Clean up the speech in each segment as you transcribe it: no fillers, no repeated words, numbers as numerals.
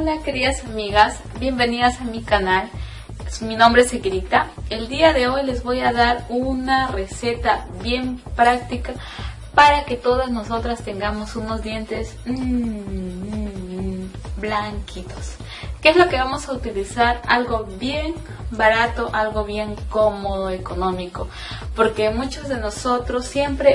Hola queridas amigas, bienvenidas a mi canal. Mi nombre es Equirita. El día de hoy les voy a dar una receta bien práctica para que todas nosotras tengamos unos dientes blanquitos. ¿Qué es lo que vamos a utilizar? Algo bien barato, algo bien cómodo, económico, porque muchos de nosotros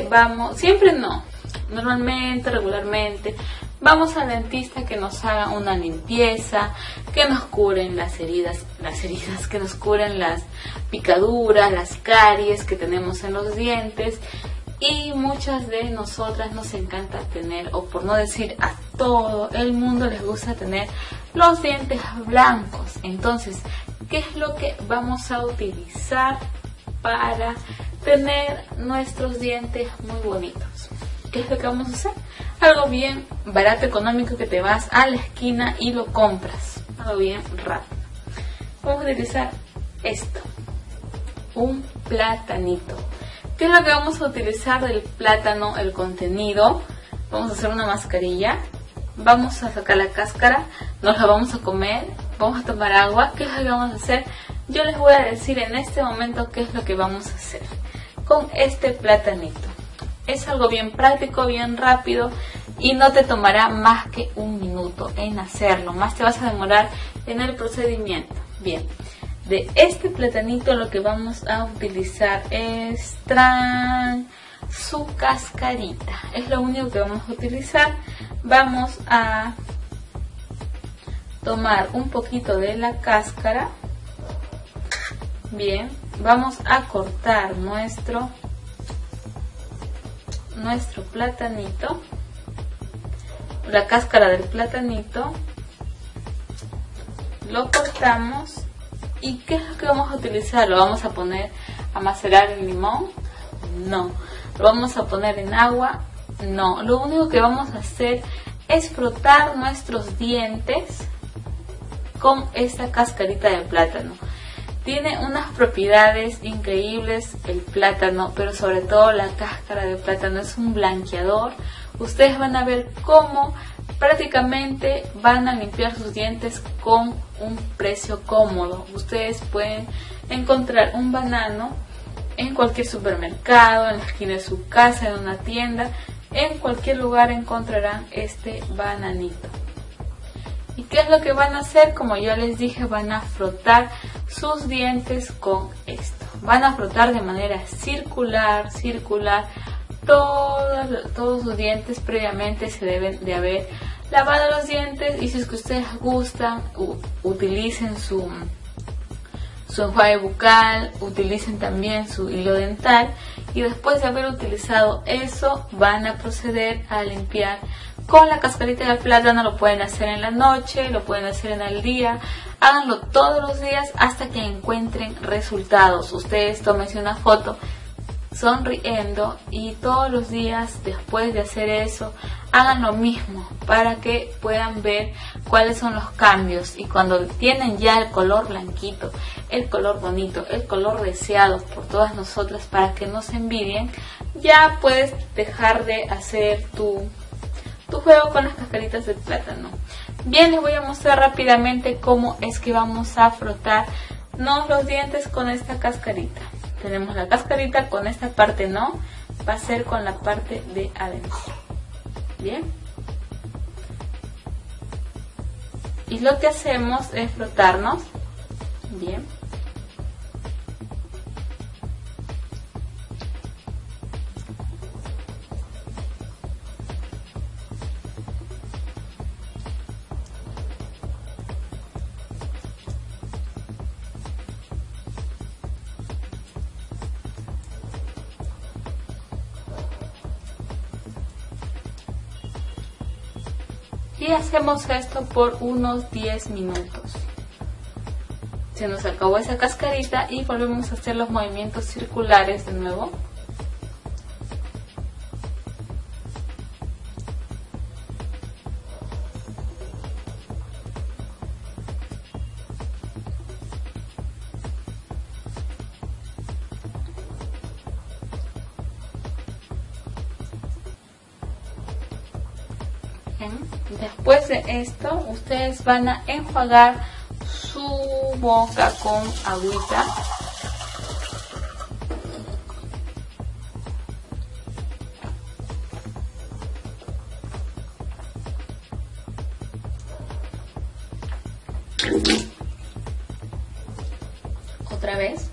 normalmente, regularmente, vamos al dentista que nos haga una limpieza, que nos curen las heridas, que nos curen las picaduras, las caries que tenemos en los dientes. Y muchas de nosotras nos encanta tener, o por no decir a todo el mundo les gusta tener los dientes blancos. Entonces, ¿qué es lo que vamos a utilizar para tener nuestros dientes muy bonitos? ¿Qué es lo que vamos a hacer? Algo bien barato, económico, que te vas a la esquina y lo compras. Algo bien rápido. Vamos a utilizar esto, un platanito. ¿Qué es lo que vamos a utilizar del plátano? El contenido. Vamos a hacer una mascarilla. Vamos a sacar la cáscara. Nos la vamos a comer. Vamos a tomar agua. ¿Qué es lo que vamos a hacer? Yo les voy a decir en este momento qué es lo que vamos a hacer con este platanito. Es algo bien práctico, bien rápido y no te tomará más que un minuto en hacerlo. Más te vas a demorar en el procedimiento. Bien. De este platanito lo que vamos a utilizar es su cascarita. Es lo único que vamos a utilizar. Vamos a tomar un poquito de la cáscara. Bien, vamos a cortar nuestro platanito, la cáscara del platanito. Lo cortamos. ¿Y qué es lo que vamos a utilizar? ¿Lo vamos a poner a macerar en limón? No. ¿Lo vamos a poner en agua? No. Lo único que vamos a hacer es frotar nuestros dientes con esta cascarita de plátano. Tiene unas propiedades increíbles el plátano, pero sobre todo la cáscara de plátano es un blanqueador. Ustedes van a ver cómo prácticamente van a limpiar sus dientes con un precio cómodo. Ustedes pueden encontrar un banano en cualquier supermercado, en la esquina de su casa, en una tienda, en cualquier lugar encontrarán este bananito. ¿Y qué es lo que van a hacer? Como ya les dije, van a frotar sus dientes con esto. Van a frotar de manera circular. Todos sus dientes previamente se deben de haber lavado los dientes, y si es que ustedes gustan, utilicen su enjuague bucal, utilicen también su hilo dental, y después de haber utilizado eso van a proceder a limpiar con la cascarita de plátano. Lo pueden hacer en la noche, lo pueden hacer en el día, háganlo todos los días hasta que encuentren resultados. Ustedes tómense una foto sonriendo y todos los días después de hacer eso hagan lo mismo para que puedan ver cuáles son los cambios. Y cuando tienen ya el color blanquito, el color bonito, el color deseado por todas nosotras para que nos envidien, ya puedes dejar de hacer tu juego con las cascaritas de plátano. Bien, les voy a mostrar rápidamente cómo es que vamos a frotarnos los dientes con esta cascarita. Tenemos la cascarita, con esta parte no, va a ser con la parte de adentro. Bien. Y lo que hacemos es frotarnos. Bien. Y hacemos esto por unos 10 minutos. Se nos acabó esa cascarita y volvemos a hacer los movimientos circulares de nuevo. Bien. Después de esto, ustedes van a enjuagar su boca con agüita. Otra vez.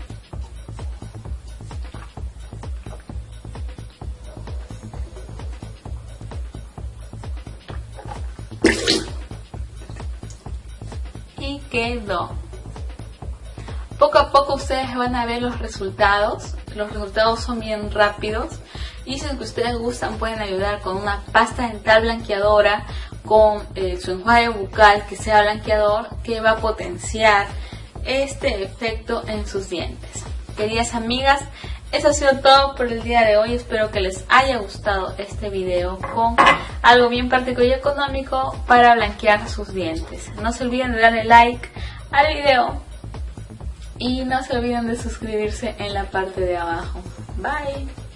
Y quedó. Poco a poco ustedes van a ver los resultados. Los resultados son bien rápidos. Y si ustedes gustan, pueden ayudar con una pasta dental blanqueadora, con su enjuague bucal que sea blanqueador, que va a potenciar este efecto en sus dientes. Queridas amigas, eso ha sido todo por el día de hoy. Espero que les haya gustado este video con algo bien práctico y económico para blanquear sus dientes. No se olviden de darle like al video y no se olviden de suscribirse en la parte de abajo. Bye.